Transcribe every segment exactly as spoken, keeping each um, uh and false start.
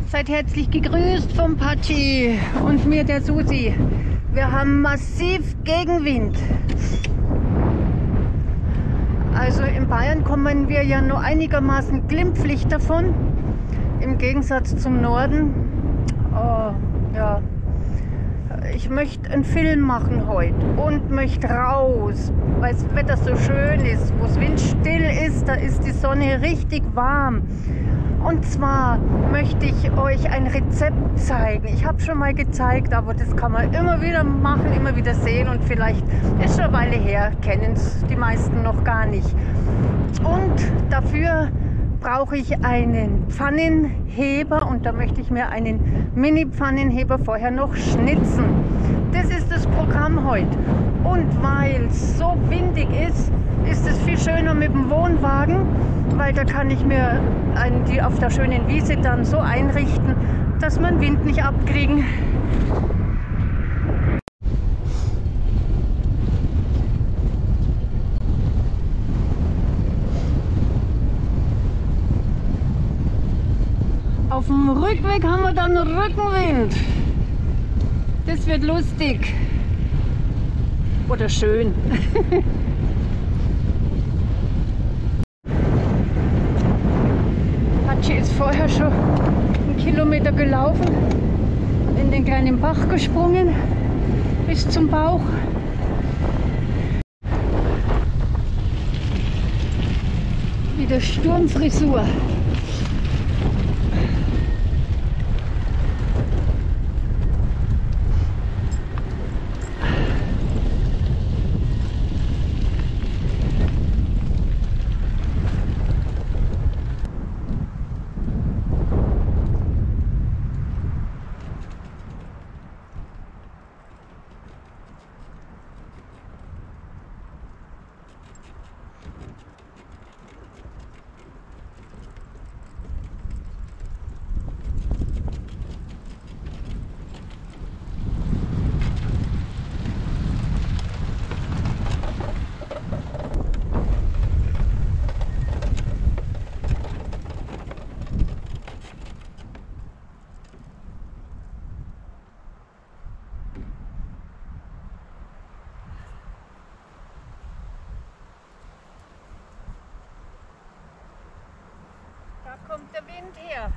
Seid herzlich gegrüßt vom Patschi und mir, der Susi. Wir haben massiv Gegenwind. Also in Bayern kommen wir ja nur einigermaßen glimpflich davon. Im Gegensatz zum Norden. Oh, ja. Ich möchte einen Film machen heute und möchte raus, weil das Wetter so schön ist. Wo es windstill ist, da ist die Sonne richtig warm. Und zwar möchte ich euch ein Rezept zeigen. Ich habe schon mal gezeigt, aber das kann man immer wieder machen, immer wieder sehen. Und vielleicht ist schon eine Weile her, kennen es die meisten noch gar nicht. Und dafür brauche ich einen Pfannenheber und da möchte ich mir einen Mini-Pfannenheber vorher noch schnitzen. Das ist das Programm heute. Und weil es so windig ist, ist es viel schöner mit dem Wohnwagen, weil da kann ich mir einen, die auf der schönen Wiese dann so einrichten, dass man Wind nicht abkriegen. Auf dem Rückweg haben wir dann Rückenwind. Das wird lustig. Oder schön. Patschi ist vorher schon einen Kilometer gelaufen, in den kleinen Bach gesprungen, bis zum Bauch. Wieder Sturmfrisur. Da kommt der Wind her.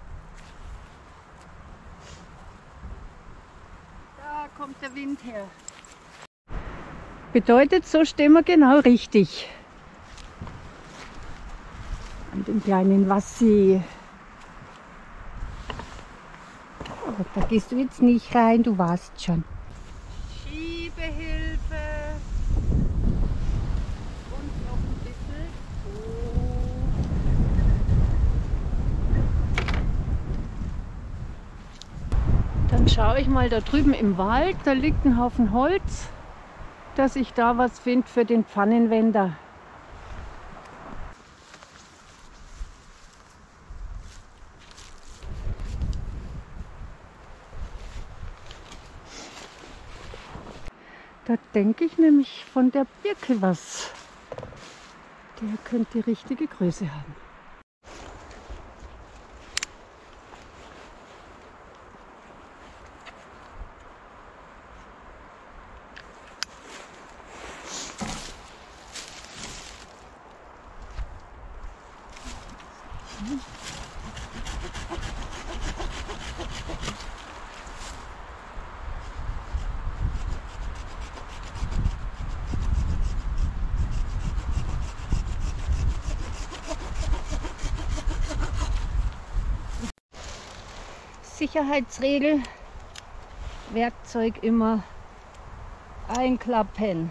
Da kommt der Wind her. Bedeutet, so stehen wir genau richtig. An dem kleinen Wassi. Aber da gehst du jetzt nicht rein, du warst schon. Schiebehilfe. Und noch ein bisschen. Dann schaue ich mal da drüben im Wald, da liegt ein Haufen Holz, dass ich da was finde für den Pfannenwender. Da denke ich nämlich von der Birke was. Der könnte die richtige Größe haben. Sicherheitsregel, Werkzeug immer einklappen.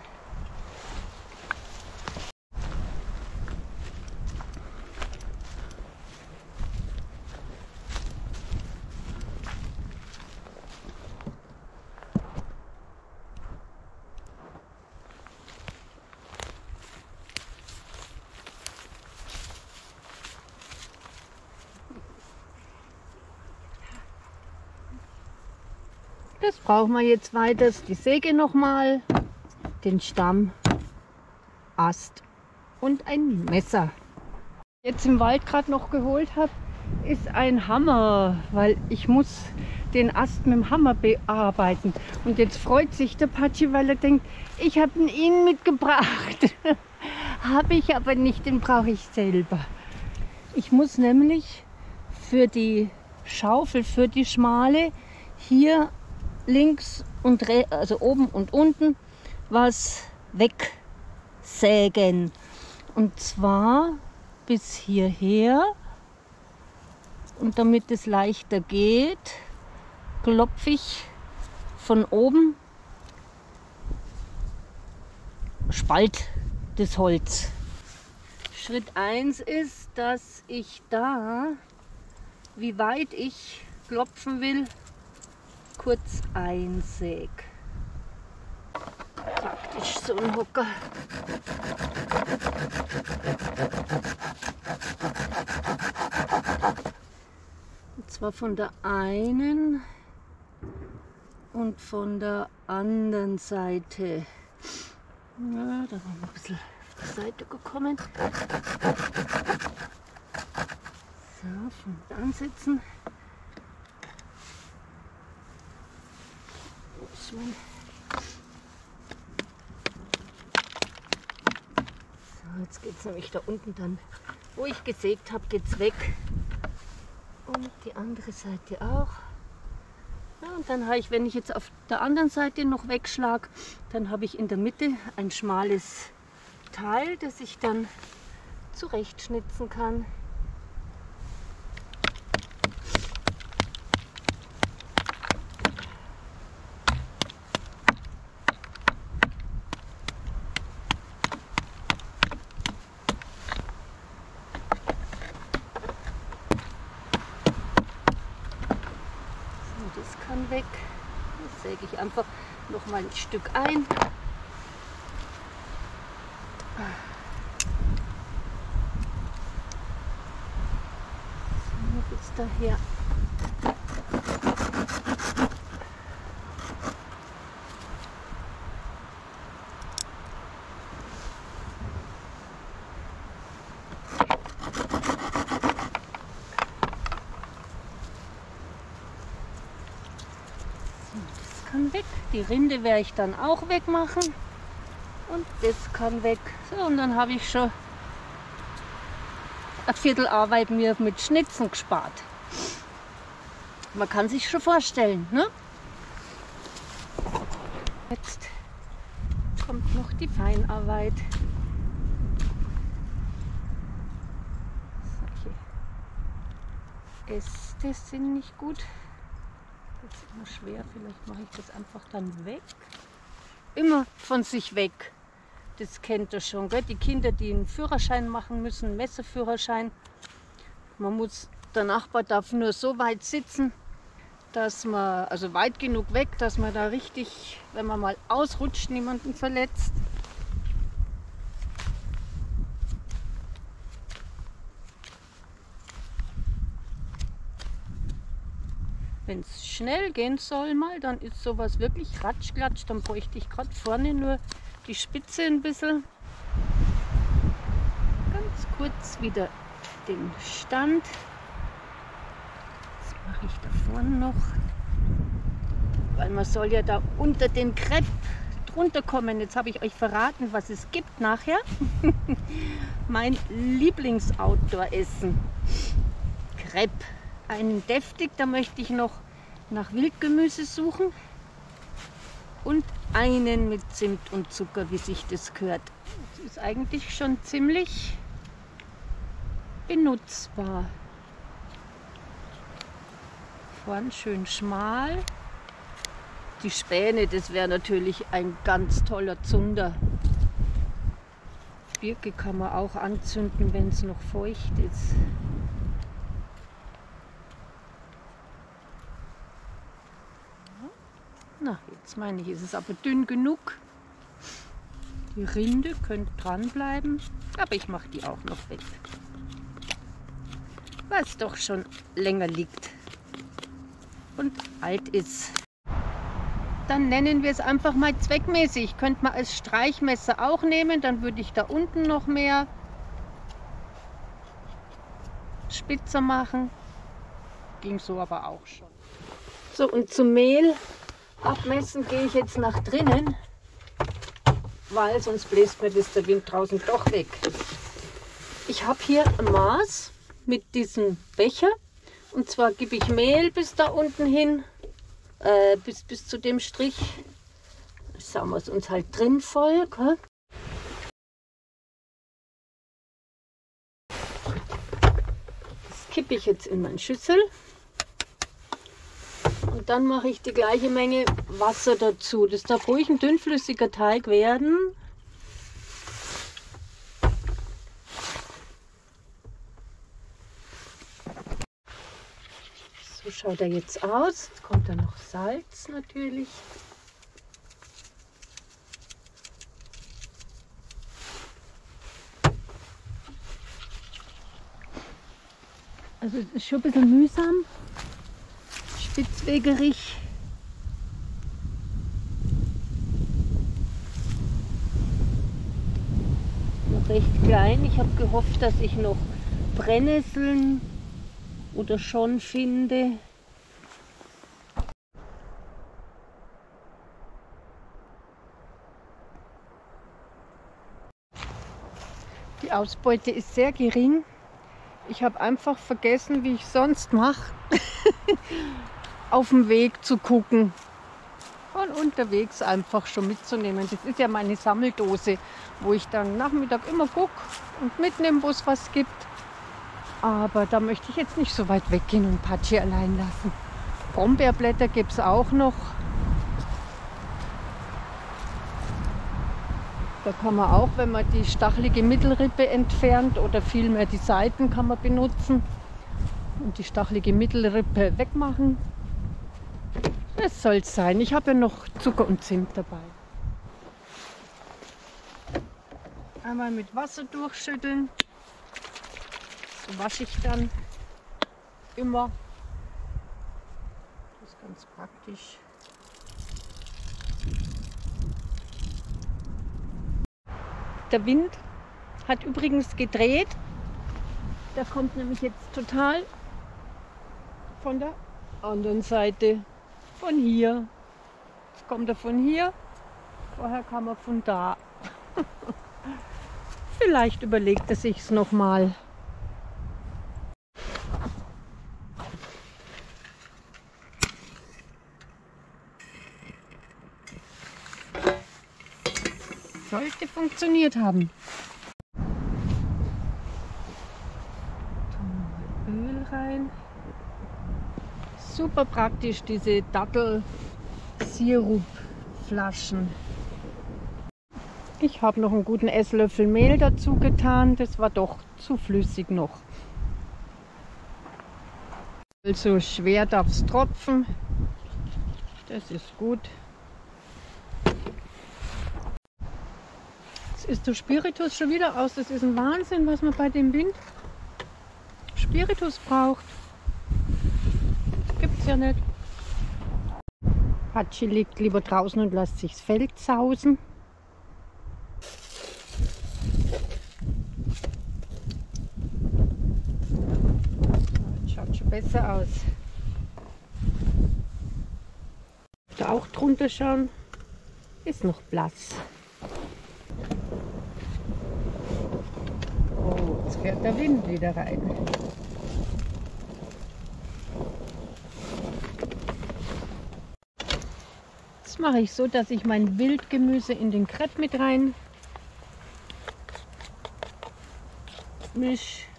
Das brauchen wir jetzt weiter. Die Säge nochmal, den Stamm, Ast und ein Messer. Jetzt im Wald gerade noch geholt habe, ist ein Hammer, weil ich muss den Ast mit dem Hammer bearbeiten. Und jetzt freut sich der Patschi, weil er denkt, ich habe ihn mitgebracht. Habe ich aber nicht, den brauche ich selber. Ich muss nämlich für die Schaufel, für die schmale, hier links und also oben und unten was wegsägen. Und zwar bis hierher. Und damit es leichter geht, klopfe ich von oben Spalt das Holz. Schritt eins ist, dass ich da, wie weit ich klopfen will, kurz einsäge. Praktisch so ein Hocker. Und zwar von der einen und von der anderen Seite. Ja, da waren wir ein bisschen auf die Seite gekommen. So, von ansetzen. So, jetzt geht es nämlich da unten dann, wo ich gesägt habe, geht es weg. Und die andere Seite auch. Ja, und dann habe ich, wenn ich jetzt auf der anderen Seite noch wegschlage, dann habe ich in der Mitte ein schmales Teil, das ich dann zurechtschnitzen kann. Das kann weg. Das säge ich einfach noch mal ein Stück ein. So, bis daher. Das kann weg. Die Rinde werde ich dann auch wegmachen. Und das kann weg. So, und dann habe ich schon ein Viertel Arbeit mir mit Schnitzen gespart. Man kann sich schon vorstellen, ne? Jetzt kommt noch die Feinarbeit. Solche Äste sind nicht gut. Das ist immer schwer, vielleicht mache ich das einfach dann weg. Immer von sich weg. Das kennt ihr schon, gell? Die Kinder, die einen Führerschein machen müssen, einen Messerführerschein. Man muss, der Nachbar darf nur so weit sitzen, dass man, also weit genug weg, dass man da richtig, wenn man mal ausrutscht, niemanden verletzt. Wenn es schnell gehen soll mal, dann ist sowas wirklich ratschklatsch. Dann bräuchte ich gerade vorne nur die Spitze ein bisschen. Ganz kurz wieder den Stand. Das mache ich da vorne noch. Weil man soll ja da unter den Crepe drunter kommen. Jetzt habe ich euch verraten, was es gibt nachher. Mein Lieblings-Outdoor-Essen. Crepe. Einen deftig, da möchte ich noch nach Wildgemüse suchen. Und einen mit Zimt und Zucker, wie sich das gehört. Das ist eigentlich schon ziemlich benutzbar. Vorn schön schmal. Die Späne, das wäre natürlich ein ganz toller Zunder. Birke kann man auch anzünden, wenn es noch feucht ist. Na, jetzt meine ich, ist es aber dünn genug. Die Rinde könnte dranbleiben, aber ich mache die auch noch weg. Weil es doch schon länger liegt und alt ist. Dann nennen wir es einfach mal zweckmäßig. Könnte man als Streichmesser auch nehmen, dann würde ich da unten noch mehr spitzer machen. ging so aber auch schon. So, und zum Mehl abmessen gehe ich jetzt nach drinnen, weil sonst bläst mir das der Wind draußen doch weg. Ich habe hier ein Maß mit diesem Becher, und zwar gebe ich Mehl bis da unten hin, äh, bis, bis zu dem Strich. Sagen wir es uns halt drin voll. Gell? Das kippe ich jetzt in meine Schüssel. Und dann mache ich die gleiche Menge Wasser dazu. Das darf ruhig ein dünnflüssiger Teig werden. So schaut er jetzt aus. Jetzt kommt da noch Salz natürlich. Also es ist schon ein bisschen mühsam, spitzwegerig. Noch recht klein. Ich habe gehofft, dass ich noch Brennnesseln oder schon finde. Die Ausbeute ist sehr gering. Ich habe einfach vergessen, wie ich sonst mache, auf dem Weg zu gucken. Von unterwegs einfach schon mitzunehmen. Das ist ja meine Sammeldose, wo ich dann Nachmittag immer gucke und mitnehme, wo es was gibt. Aber da möchte ich jetzt nicht so weit weggehen und Patschi allein lassen. Brombeerblätter gibt es auch noch. Da kann man auch, wenn man die stachelige Mittelrippe entfernt oder vielmehr die Seiten kann man benutzen und die stachelige Mittelrippe wegmachen. Das soll es sein. Ich habe ja noch Zucker und Zimt dabei. Einmal mit Wasser durchschütteln. So wasche ich dann immer. Das ist ganz praktisch. Der Wind hat übrigens gedreht. Der kommt nämlich jetzt total von der anderen Seite. Von hier. Jetzt kommt er von hier. Vorher kam er von da. Vielleicht überlegt er sich es nochmal. Sollte funktioniert haben. Öl rein. Super praktisch, diese Dattel-Sirup-Flaschen. Ich habe noch einen guten Esslöffel Mehl dazu getan. Das war doch zu flüssig noch. Also schwer darf es tropfen. Das ist gut. Jetzt ist der Spiritus schon wieder aus. Das ist ein Wahnsinn, was man bei dem Wind Spiritus braucht. Gibt's ja nicht. Patschi liegt lieber draußen und lässt sich das Feld sausen. Das schaut schon besser aus. Da auch drunter schauen, ist noch blass. Oh, jetzt fährt der Wind wieder rein. Das mache ich so, dass ich mein Wildgemüse in den Crepe mit rein mische.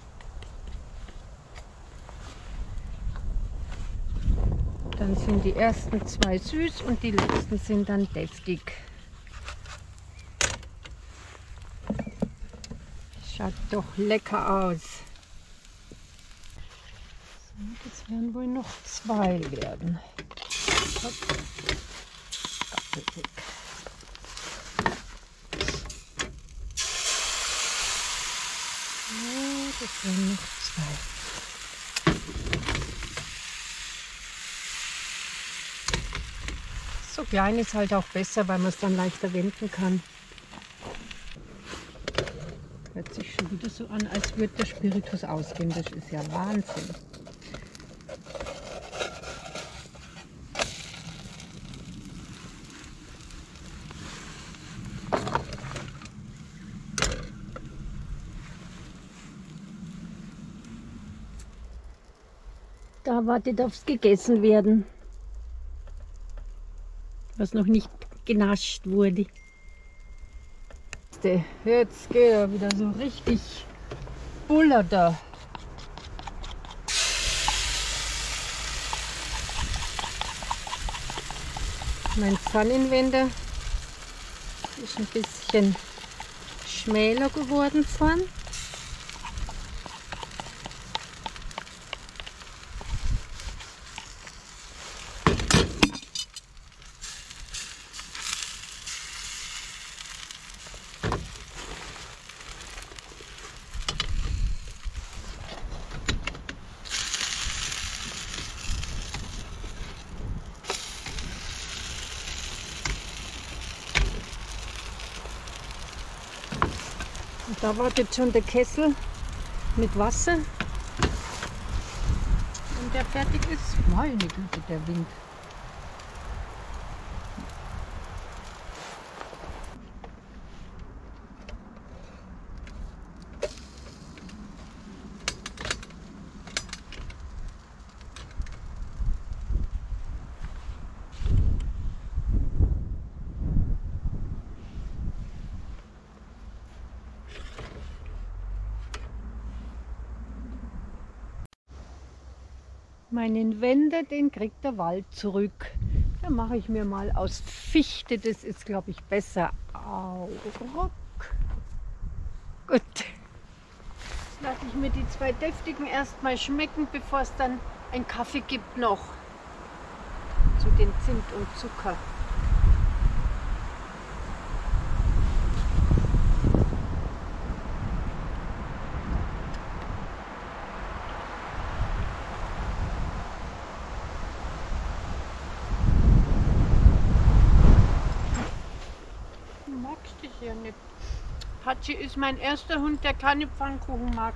Dann sind die ersten zwei süß und die letzten sind dann deftig. Schaut doch lecker aus. So, das werden wohl noch zwei werden. Hopp. Gabeldick. Ja, das werden noch zwei. So klein ist halt auch besser, weil man es dann leichter wenden kann. Hört sich schon wieder so an, als würde der Spiritus ausgehen. Das ist ja Wahnsinn. Da wartet aufs Gegessen werden, was noch nicht genascht wurde. Jetzt geht er wieder so richtig Buller da. Mein Pfannenwender ist ein bisschen schmäler geworden vorn. Und da wartet schon der Kessel mit Wasser. Und der fertig ist. Meine Güte, der Wind. Meinen Wender, den kriegt der Wald zurück. Da mache ich mir mal aus Fichte, das ist glaube ich besser. Aurock. Gut. Jetzt lasse ich mir die zwei deftigen erstmal schmecken, bevor es dann einen Kaffee gibt noch. Zu den Zimt und Zucker. Ja nicht. Hatschi ist mein erster Hund, der keine Pfannkuchen mag.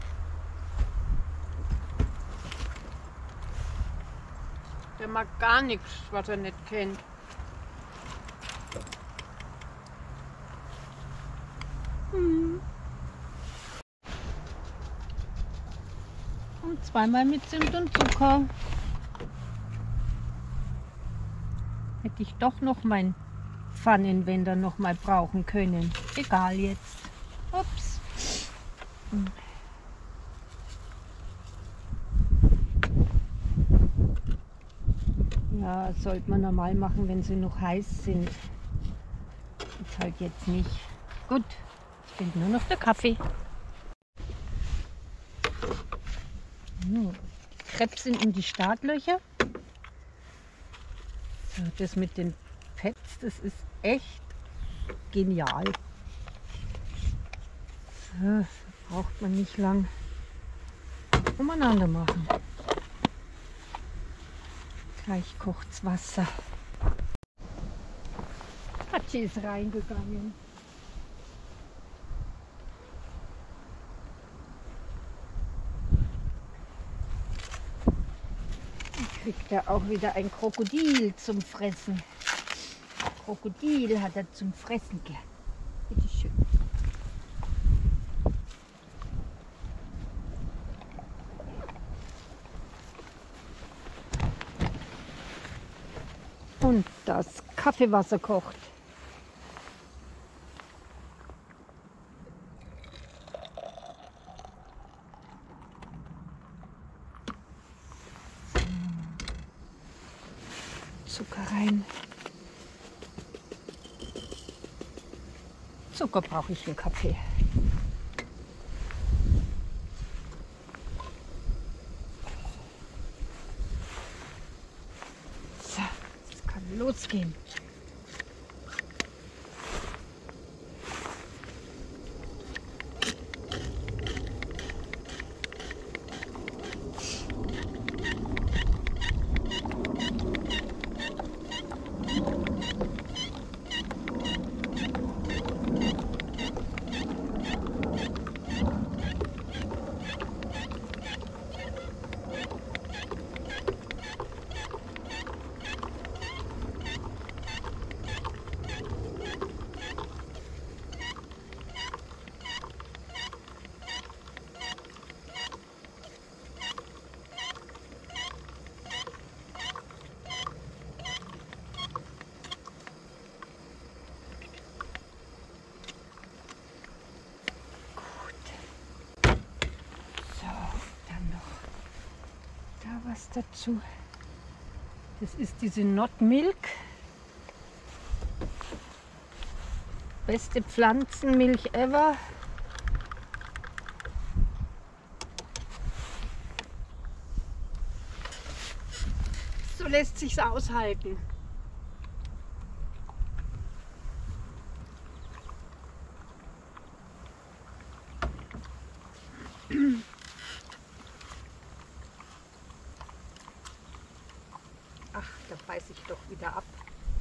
Der mag gar nichts, was er nicht kennt. Hm. Und zweimal mit Zimt und Zucker. Hätte ich doch noch mein Pfannenwender noch mal brauchen können. Egal jetzt. Ups. Ja, sollte man normal machen, wenn sie noch heiß sind. Ist halt jetzt nicht. Gut, jetzt fehlt nur noch der Kaffee. Krebs sind in die Startlöcher. So, das mit den Pads, das ist echt genial. So, braucht man nicht lang umeinander machen. Gleich kocht's Wasser. Hatschi ist reingegangen. Dann kriegt er auch wieder ein Krokodil zum Fressen. Krokodil hat er zum Fressen gern. Bitte schön. Und das Kaffeewasser kocht. Zucker rein. Zucker brauche ich im Kaffee. So, es kann losgehen. was dazu. Das ist diese Not Milk. Beste Pflanzenmilch ever. So lässt sich's aushalten. Ach, da beiß ich doch wieder ab.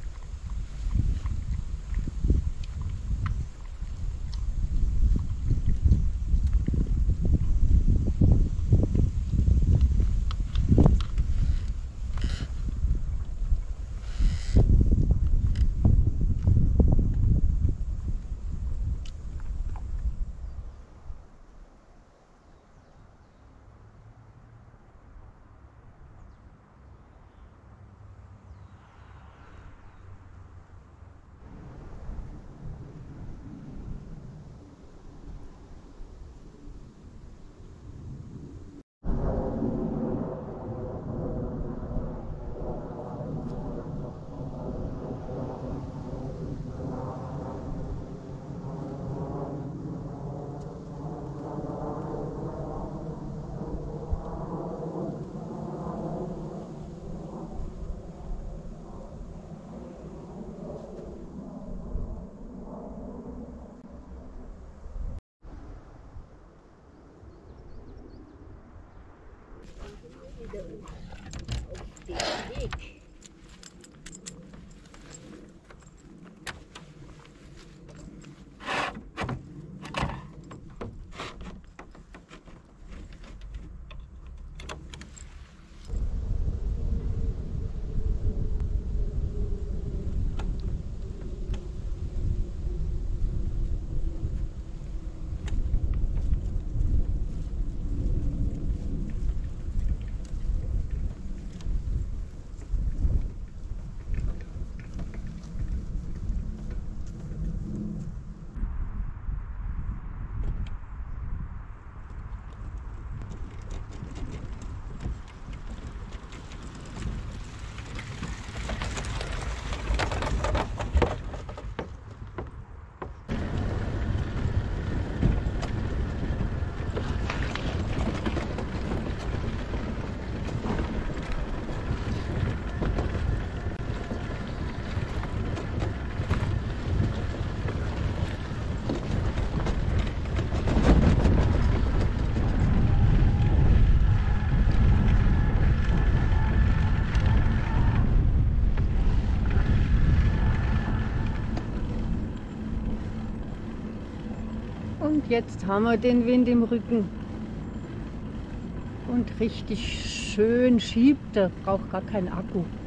Wieder auf den Weg. Und jetzt haben wir den Wind im Rücken. Und richtig schön schiebt er, braucht gar keinen Akku.